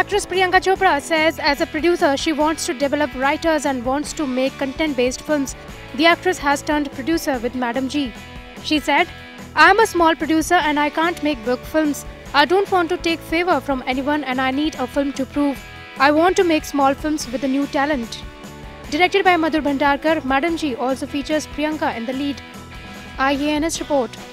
Actress Priyanka Chopra says as a producer she wants to develop writers and wants to make content-based films. The actress has turned producer with Madam G. She said, "I am a small producer and I can't make big films. I don't want to take favor from anyone and I need a film to prove. I want to make small films with a new talent." Directed by Madhur Bhandarkar, Madam G also features Priyanka in the lead. IANS report.